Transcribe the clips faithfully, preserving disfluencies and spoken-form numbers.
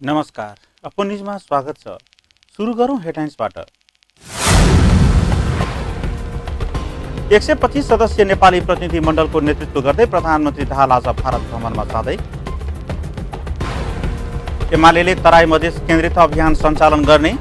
नमस्कार, अपन न्यूजमा स्वागत छ। सुरु गरौँ हेडलाइन्सबाट। एक सय पच्चीस सदस्यीय नेपाली प्रतिनिधि मण्डलको नेतृत्व गर्दै प्रधानमन्त्री दाहाल आज भारत भ्रमणमा जाँदै। एमालेले तराई मधेस केन्द्रित अभियान सञ्चालन गर्ने।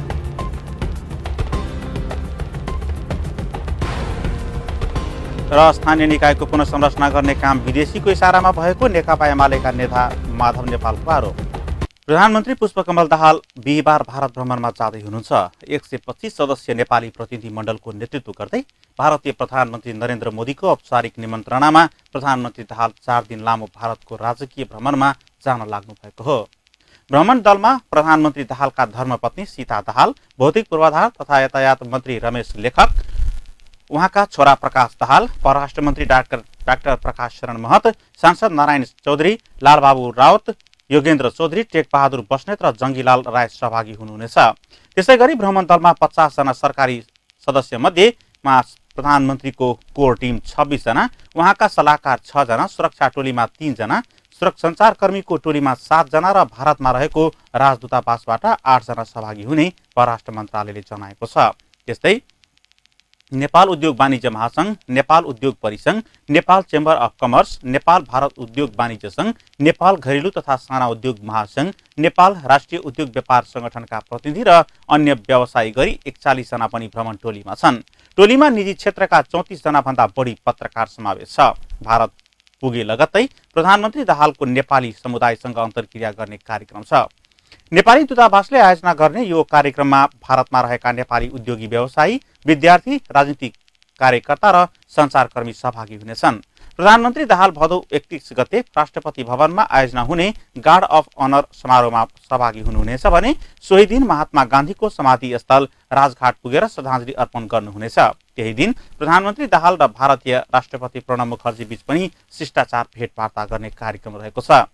र स्थानीय निकायको पुनर्संरचना गर्ने काम विदेशीको इसारामा भएको नेकपा एमालेका नेता माधव नेपालको आरोप। प्रधानमन्त्री पुष्पकमल दाहाल बिहिबार भारत भ्रमणमा जाँदै हुनुहुन्छ। एक सय पच्चीस सदस्यीय नेपाली प्रतिनिधि मण्डलको नेतृत्व गर्दै भारतीय प्रधानमन्त्री नरेन्द्र मोदीको औपचारिक निमन्त्रणामा प्रधानमन्त्री दाहाल चार दिन लामो भारतको राजकीय भ्रमणमा जान लाग्नु भएको हो। भ्रमण दलमा प्रधानमन्त्री दाहालका धर्मपत्नी सीता दाहाल, भौतिक पूर्वाधार तथा यातायात मन्त्री रमेश लेखक, उहाँका छोरा प्रकाश दाहाल, परराष्ट्र मन्त्री डाक्टर डाक्टर प्रकाश शरण महत, सांसद नारायण चौधरी, लालबाबु राउत, योगेन्द्र चौधरी, टेक बहादुर बस्नेत र जङ्गीलाल राय सहभागी हुनुहुनेछ। त्यसै गरी भ्रमण दलमा पचास जना सरकारी सदस्य मध्येमा प्रधानमन्त्रीको कोर टिम छब्बीस जना, उहाँका सल्लाहकार छ जना, सुरक्षा टोलीमा तीन जना, सुरक्षा सञ्चारकर्मीको टोलीमा सात जना र भारतमा रहेको राजदूतावासबाट आठ जना सहभागी हुने परराष्ट्र मन्त्रालयले जनाएको छ। त्यस्तै नेपाल उद्योग वाणिज्य महासंघ, नेपाल उद्योग परिसंघ, Nepal chamber of commerce, Nepal Bharat उद्योग वाणिज्य संघ, नेपाल घरेलु तथा साना उद्योग महासंघ, नेपाल राष्ट्रिय उद्योग व्यापार संगठनका प्रतिनिधि र अन्य व्यवसायी गरी एकचालिस जना पनि भ्रमण टोलीमा छन्। टोलीमा निजी क्षेत्रका चौतिस जना भन्दा बढी पत्रकार समावेश छ। भारत पुगे लगत्तै प्रधानमन्त्री दाहालको नेपाली समुदायसँग अन्तर्क्रिया गर्ने कार्यक्रम छ। नेपाली दूतावासले आयोजना गर्ने यो कार्यक्रममा भारतमा रहेका नेपाली उद्योगी व्यवसायी, विद्यार्थी, राजनीतिक कार्यकर्ता र सञ्चारकर्मी सहभागी हुनेछन्। प्रधानमन्त्री दाहाल भदौ एकतीस गते राष्ट्रपति भवनमा आयोजना हुने गार्ड अफ अनर समारोहमा सहभागी हुनुहुनेछ भने सोही दिन महात्मा गान्धीको समाधि स्थल राजघाट पुगेर श्रद्धाञ्जली अर्पण गर्नुहुनेछ। त्यही दिन प्रधानमन्त्री दाहाल र भारतीय राष्ट्रपति प्रणब मुखर्जी बीच पनि शिष्टाचार भेटवार्ता गर्ने कार्यक्रम रहेको छ।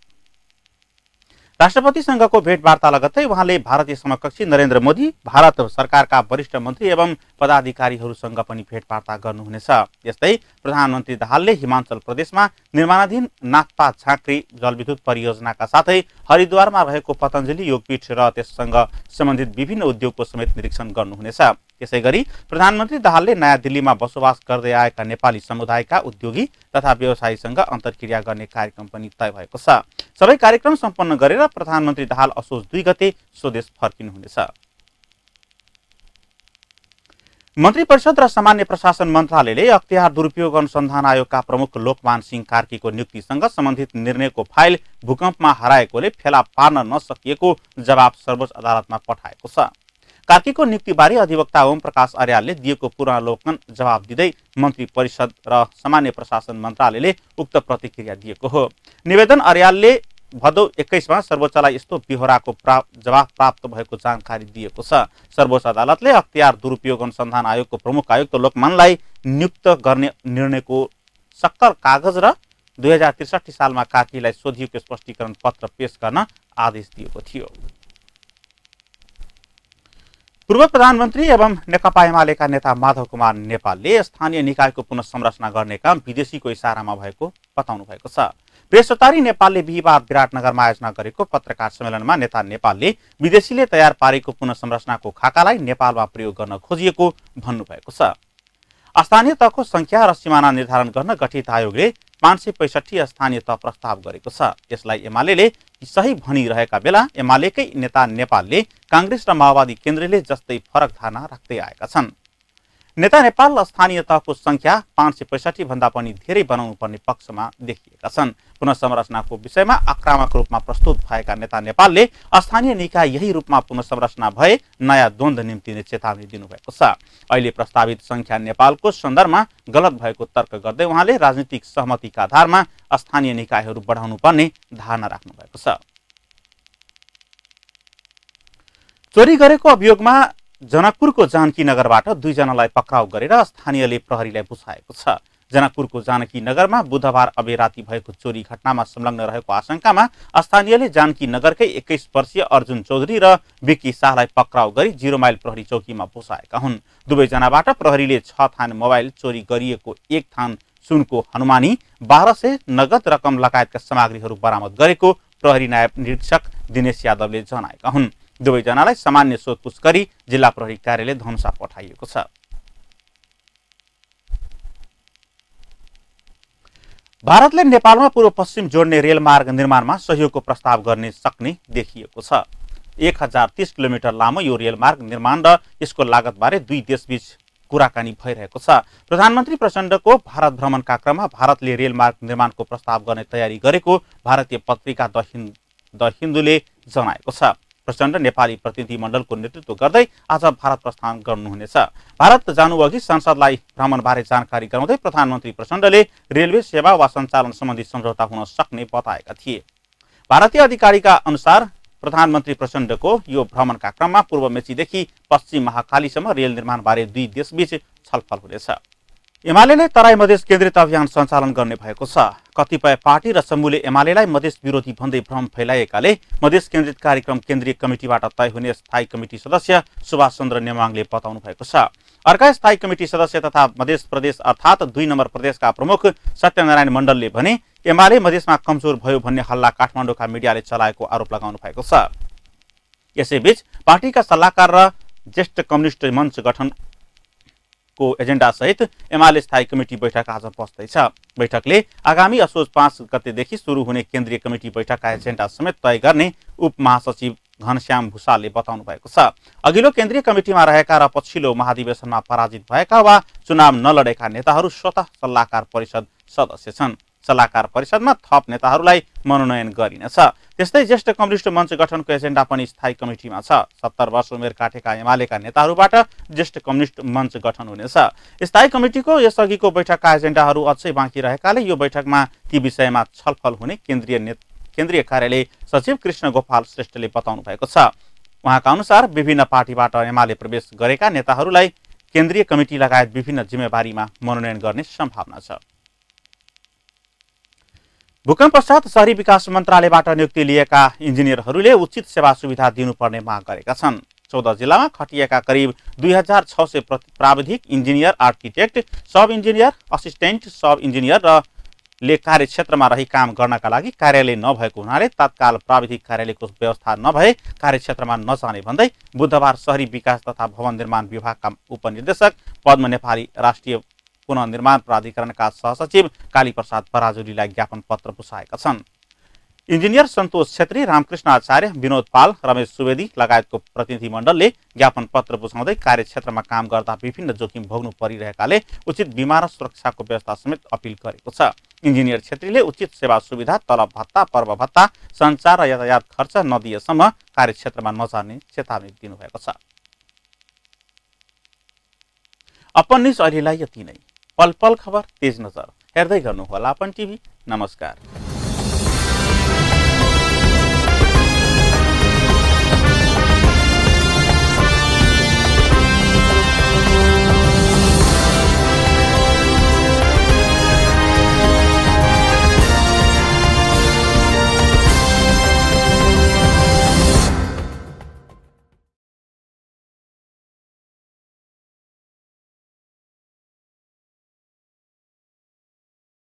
राष्ट्रपतिसँगको भेटवार्ता लगत्तै उहाँले भारतीय समकक्षी नरेन्द्र मोदी, भारत सरकारका वरिष्ठ मन्त्री एवं पदाधिकारीहरूसँग पनि भेटवार्ता गर्नुहुनेछ। यस्तै प्रधानमन्त्री दाहालले हिमाचल प्रदेशमा निर्माणाधीन नाथपा झाँक्री जलविद्युत परियोजनाका साथै हरिद्वारमा रहेको पतञ्जलि योगपीठ र त्यससँग सम्बन्धित विभिन्न उद्योगको समेत निरीक्षण गर्नुहुनेछ। त्यसै गरी प्रधानमन्त्री दाहालले नयाँ दिल्लीमा बसोबास गर्दै आएका नेपाली समुदायका उद्योगी तथा व्यवसायीसँग अन्तर्क्रिया गर्ने कार्यक्रम पनि तय भएको छ। सबै कार्यक्रम सम्पन्न गरेर प्रधानमन्त्री दाहाल असोज दुई गते स्वदेश फर्किनुहुनेछ। मन्त्री परिषद र सामान्य प्रशासन मन्त्रालयले अख्तियार दुरुपयोग अनुसन्धान आयोगका प्रमुख लोकमान सिंह कार्कीको नियुक्तिसँग सम्बन्धित निर्णयको फाइल भूकम्पमा हराएकोले फेला पार्न नसकिएको जवाब सर्वोच्च अदालतमा पठाएको छ। कार्कीको नियुक्तिबारे अधिवक्ता ओम प्रकाश अर्यालले दिएको पुनरावलोकन जवाब दिँदै मन्त्री परिषद र सामान्य प्रशासन मन्त्रालयले उक्त प्रतिक्रिया दिएको हो। निवेदन अर्यालले भदौ एक्काइसमा सर्वोच्चलाई यस्तो बिहोराको प्रा, जवाब प्राप्त भएको जानकारी दिएको छ। सर्वोच्च अदालतले अख्तियार दुरुपयोग अनुसन्धान आयोगको प्रमुख आयुक्त लोकमानलाई नियुक्त गर्ने निर्णयको सक्कल कागज र दुई हजार त्रिसठी सालमा कार्कीलाई सोधिएको स्पष्टीकरण पत्र पेश गर्न आदेश दिएको थियो। पूर्व प्रधानमन्त्री एवं नेकपा एमालेका नेता माधव कुमार नेपालले स्थानीय निकायको पुनर्संरचना गर्ने काम विदेशीको इसारामा भएको बताउनु भएको छ। प्रेस चौतारी नेपालले बिहिबार विराटनगरमा आयोजना गरेको पत्रकार सम्मेलनमा नेता नेपालले विदेशीले तयार पारेको पुनर्संरचनाको खाकालाई नेपालमा प्रयोग गर्न खोजिएको भन्नुभएको छ। स्थानीय तहको संख्या र सिमाना निर्धारण गर्न गठित आयोगले पाँच सय पैँसठी स्थानीय तह प्रस्ताव गरेको छ। यसलाई एमाले सही भनिरहेका बेला एमालेकै नेता नेपालले कांग्रेस र माओवादी केन्द्रले जस्तै फरक धारणा राख्दै आएका छन्। नेता नेपाल स्थानीय तहको संख्या पाँच सय पैँसठी भन्दा पनि धेरै बनाउनु पर्ने पक्षमा देखिएका छन्। पुनर्संरचनाको विषयमा आक्रामक रूपमा प्रस्तुत भएका नेता नेपालले स्थानीय निकाय यही रूपमा पुनर्संरचना भए नयाँ द्वन्द्व निम्तिने चेतावनी दिनुभएको छ। अहिले प्रस्तावित संख्या नेपालको सन्दर्भमा गलत भएको तर्क गर्दै उहाँले राजनीतिक सहमतिका आधारमा स्थानीय निकायहरू बढाउनु पर्ने धारणा राख्नु भएको छ। चोरी गरेको अभियोगमा जनकपुरको जानकी नगरबाट दुईजनालाई पक्राउ गरेर स्थानीयले प्रहरीलाई बुझाएको छ। जनकपुरको जानकी नगरमा बुधबार अबेराती भएको चोरी घटनामा संलग्न रहेको आशंकामा स्थानीयले जानकी नगरकै एक्काइस वर्षीय अर्जुन चौधरी र विक्की शाहलाई पक्राउ गरी जिरो माइल प्रहरी चौकीमा बुझाएका हुन्। दुवैजनाबाट प्रहरीले छ थान मोबाइल, चोरी गरिएको एक थान सुनको हनुमानी, बाह्र सय नगद रकम लगायतका सामग्रीहरू बरामद गरेको प्रहरी नायब निरीक्षक दिनेश यादवले जनाएका हुन्। दुवैजनालाई सामान्य सोधपुछ गरी जिल्ला प्रहरी कार्यालय धनुषा पठाइएको छ। भारतले नेपालमा पूर्व पश्चिम जोड्ने रेलमार्ग निर्माणमा सहयोगको प्रस्ताव गर्ने सक्ने देखिएको छ। एक हजार तीस किलोमिटर लामो यो रेलमार्ग निर्माण र यसको लागतबारे दुई देशबीच कुराकानी भइरहेको छ। प्रधानमन्त्री प्रचण्डको भारत भ्रमणका क्रममा भारतले रेलमार्ग निर्माणको प्रस्ताव गर्ने तयारी गरेको भारतीय पत्रिका द हिन्द द हिन्दूले जनाएको छ। प्रचण्ड नेपाली प्रतिनिधिमण्डलको नेतृत्व गर्दै आज भारत प्रस्थान गर्नुहुनेछ। भारत जानुअघि संसदलाई भ्रमणबारे जानकारी गराउँदै प्रधानमन्त्री प्रचण्डले रेलवे सेवा वा सञ्चालन सम्बन्धी सम्झौता हुन सक्ने बताएका थिए। भारतीय अधिकारीका अनुसार प्रधानमन्त्री प्रचण्डको यो भ्रमणका क्रममा पूर्व मेचीदेखि पश्चिम महाकालीसम्म रेल निर्माणबारे दुई देशबीच छलफल हुनेछ। एमालेले तराई मधेस केन्द्रित अभियान सञ्चालन गर्ने भएको छ। कतिपय पार्टी र समूहले एमालेलाई मधेस विरोधी भन्दै भ्रम फैलाएकाले मधेस केन्द्रित कार्यक्रम केन्द्रीय कमिटीबाट तय हुने स्थायी कमिटी सदस्य सुभाष चन्द्र नेमाङले बताउनु भएको छ। अर्का स्थायी कमिटी सदस्य तथा मधेस प्रदेश अर्थात् दुई नम्बर प्रदेशका प्रमुख सत्यनारायण मण्डलले भने एमाले मधेसमा कमजोर भयो भन्ने हल्ला काठमाडौँका मिडियाले चलाएको आरोप लगाउनु भएको छ। यसैबीच पार्टीका सल्लाहकार र ज्येष्ठ कम्युनिस्ट मञ्च गठन को एजेन्डा सहित एमाले स्थायी कमिटी बैठक आज बस्दैछ। बैठकले आगामी असोज पाँच गतेदेखि सुरु हुने केन्द्रीय कमिटी बैठकका एजेन्डा समेत तय गर्ने उप महासचिव घनश्याम भूषालले बताउनु भएको छ। अघिल्लो केन्द्रीय कमिटीमा रहेका र पछिल्लो महाधिवेशनमा पराजित भएका वा चुनाव नलडेका नेताहरू स्वतः सल्लाहकार परिषद सदस्य छन्। सल्लाहकार परिषदमा थप नेताहरूलाई मनोनयन गरिनेछ। त्यस्तै ज्येष्ठ कम्युनिस्ट मञ्च गठनको एजेन्डा पनि स्थायी कमिटीमा छ। सत्तर वर्ष उमेर काटेका एमालेका नेताहरूबाट ज्येष्ठ कम्युनिस्ट मञ्च गठन हुनेछ। स्थायी कमिटीको यसअघिको बैठकका एजेन्डाहरू अझै बाँकी रहेकाले यो बैठकमा ती विषयमा छलफल हुने केन्द्रीय केन्द्रीय कार्यालय सचिव कृष्ण गोपाल श्रेष्ठले बताउनु भएको छ। उहाँका अनुसार विभिन्न पार्टीबाट एमाले प्रवेश गरेका नेताहरूलाई केन्द्रीय कमिटी लगायत विभिन्न जिम्मेवारीमा मनोनयन गर्ने सम्भावना छ। भूकम्प पश्चात शहरी विकास मन्त्रालयबाट नियुक्ति लिएका इन्जिनियरहरूले उचित सेवा सुविधा दिनुपर्ने माग गरेका छन्। चौध जिल्लामा खटिएका करिब दुई हजार छ सय प्राविधिक engineer, architect, sub engineer, assistant sub engineer र ले कार्यक्षेत्रमा रही काम गर्नका लागि कार्यालय नभएको हुनाले तत्काल प्राविधिक कार्यालयको व्यवस्था नभए कार्यक्षेत्रमा नजाने भन्दै बुधबार शहरी विकास तथा भवन निर्माण विभागका उपनिर्देशक पद्म नेपाली राष्ट्रिय पुनर्निर्माण प्राधिकरणका सहसचिव कालीप्रसाद पराजुलीलाई ज्ञापन पत्र बुझाएका छन्। इन्जिनियर सन्तोष छेत्री, रामकृष्ण आचार्य, विनोद पाल, रमेश सुवेदी लगायतको प्रतिनिधिमण्डलले ज्ञापन पत्र बुझाउँदै कार्यक्षेत्रमा काम गर्दा विभिन्न जोखिम भोग्नु परिरहेकाले उचित बिमा र सुरक्षाको व्यवस्था समेत अपिल गरेको छ। इन्जिनियर छेत्रीले उचित सेवा सुविधा, तलब भत्ता, पर्व भत्ता, सञ्चार र यातायात खर्च नदिएसम्म कार्यक्षेत्रमा नजाने चेतावनी दिनुभएको छ। अपन न्युज अहिलेलाई यति नै। पल पल खबर, तेज नजर हेर्दै गर्नुहोला अपन टिभी। नमस्कार।